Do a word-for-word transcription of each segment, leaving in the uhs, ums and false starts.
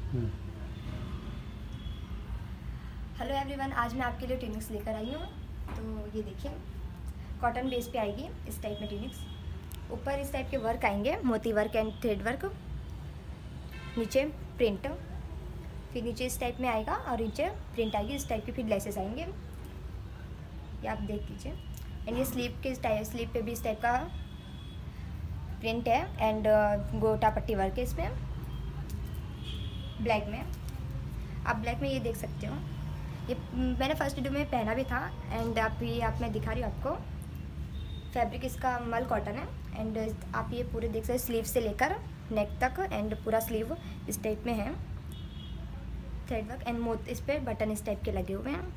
Hello everyone, आज मैं आपके लिए ट्यूनिक्स लेकर आई हूँ। तो ये देखिए, कॉटन बेस पे आएगी इस टाइप में ट्यूनिक्स। ऊपर इस टाइप के वर्क आएंगे, मोती वर्क एंड थ्रेड वर्क। नीचे प्रिंट, फिर नीचे इस टाइप में आएगा और नीचे प्रिंट आएगी इस टाइप की, फिर लेसेस आएंगे, ये आप देख लीजिए। एंड ये स्लीव के टाइप, स्लीव पे भी इस टाइप का प्रिंट है एंड गोटा पट्टी वर्क है इसमें ब्लैक में। आप ब्लैक में ये देख सकते हो, ये मैंने फर्स्ट वीडियो में पहना भी था एंड आप ये आप मैं दिखा रही हूँ आपको। फैब्रिक इसका मल कॉटन है एंड आप ये पूरे देख सकते, स्लीव से लेकर नेक तक एंड पूरा स्लीव इस टाइप में है, थ्रेड वर्क एंड मोत इस पर बटन इस टाइप के लगे हुए हैं।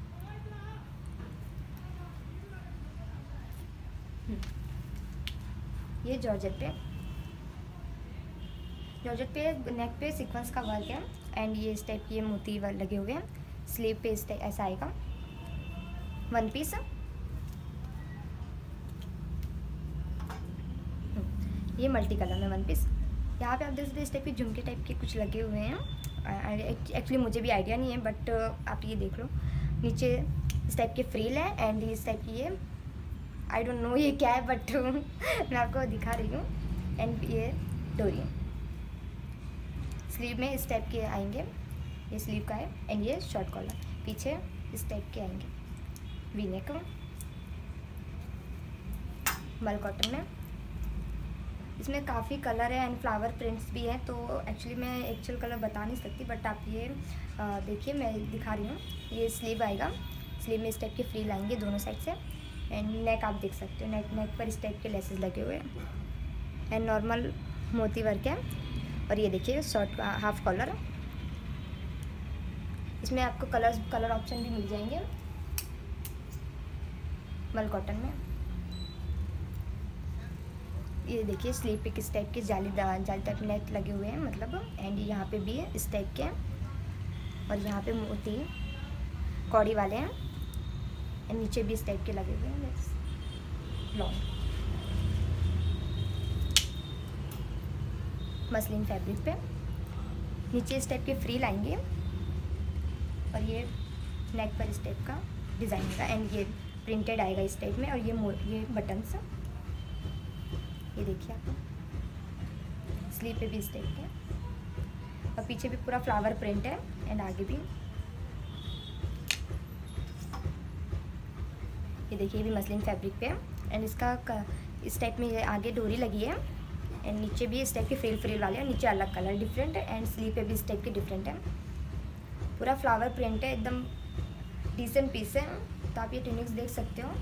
ये जॉर्जेट पे जॉर्जेट पे नेक पे सीक्वेंस का वर्क है एंड ये इस टाइप के मोती वर्क लगे हुए हैं। स्लीव पे इस टाइप ऐसा आएगा वन पीस। ये मल्टी कलर में वन पीस। यहाँ पे आप देख सकते हैं इस टाइप के झुमके टाइप के कुछ लगे हुए हैं। एक्चुअली मुझे भी आइडिया नहीं है बट आप ये देख लो। नीचे इस टाइप के फ्रिल है एंड इस टाइप की ये आई डोंट नो ये क्या है बट मैं आपको दिखा रही हूँ। एंड ये डोरी स्लीव में इस टाइप के आएंगे, ये स्लीव का है एंड ये शॉर्ट कॉलर पीछे इस टाइप के आएंगे वी नेक मल कॉटन में। इसमें काफ़ी कलर है एंड फ्लावर प्रिंट्स भी हैं, तो एक्चुअली मैं एक्चुअल कलर बता नहीं सकती बट आप ये देखिए, मैं दिखा रही हूँ। ये स्लीव आएगा, स्लीव में इस टाइप के फ्रिल आएंगे दोनों साइड से एंड नेक आप देख सकते हो, नेक नेक पर इस टाइप के लेसेस लगे हुए हैं एंड नॉर्मल मोती वर्क है। और ये देखिए शॉर्ट हाफ कॉलर, इसमें आपको कलर्स कलर ऑप्शन भी मिल जाएंगे मल कॉटन में। ये देखिए स्लीव पे किस टाइप के जाली जाली टाइप नेट लगे हुए हैं मतलब, एंड यहाँ पे भी है इस टाइप के और यहाँ पे मोती कौड़ी वाले हैं एंड नीचे भी इस टाइप के लगे हुए हैं लॉन्ग मसलिन फैब्रिक पे। नीचे इस टाइप के फ्रिल आएंगे और ये नेक पर इस टाइप का डिज़ाइन होगा एंड ये प्रिंटेड आएगा इस टाइप में। और ये ये बटन्स ये देखिए आप, स्लीव पे भी इस टाइप के और पीछे भी पूरा फ्लावर प्रिंट है एंड आगे भी ये देखिए, ये भी मसलिन फैब्रिक पे है एंड इसका इस टाइप में आगे डोरी लगी है एंड नीचे भी इस टाइप के फ्रिल फ्रिल वाले हैं, नीचे अलग कलर डिफरेंट है एंड स्लीव पे भी इस टाइप के डिफरेंट है। पूरा फ्लावर प्रिंट है, एकदम डिसेंट पीस है, तो आप ये ट्यूनिक्स देख सकते हो।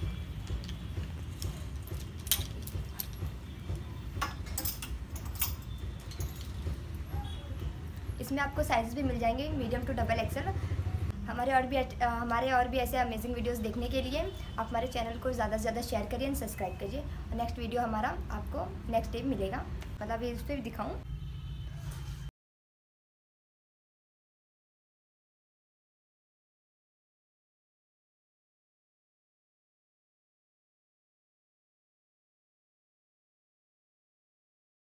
इसमें आपको साइज़ भी मिल जाएंगे मीडियम टू डबल एक्सल। हमारे और भी हमारे और भी ऐसे अमेजिंग वीडियोस देखने के लिए आप हमारे चैनल को ज़्यादा से ज़्यादा शेयर करिए एंड सब्सक्राइब करिए। और नेक्स्ट वीडियो हमारा आपको नेक्स्ट डे मिलेगा, मतलब इस पर भी दिखाऊँ।